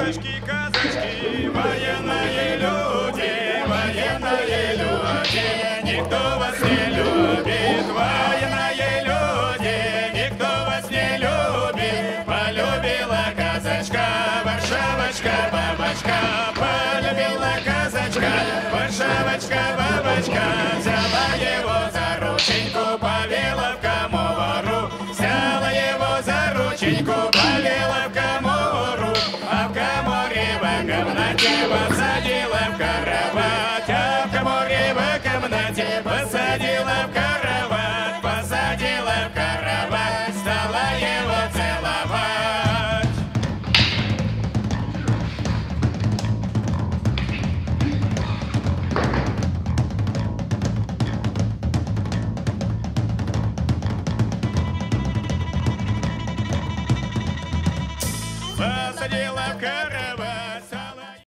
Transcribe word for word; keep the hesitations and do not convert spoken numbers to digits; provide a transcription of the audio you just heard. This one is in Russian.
Девочки, казачки, военные люди, военные люди, никто вас не любит, военные люди, никто вас не любит. Полюбила казачка, Варшавочка, бабочка, полюбила казачка, Варшавочка, бабочка, взяла его за рученьку, повела в комору, взяла его за рученьку, повела в комору, а в коморе в комнате посадила в кровать, а в коморе в комнате посадила в кровать, посадила в кровать, стала его целовать. Посадила в кровать.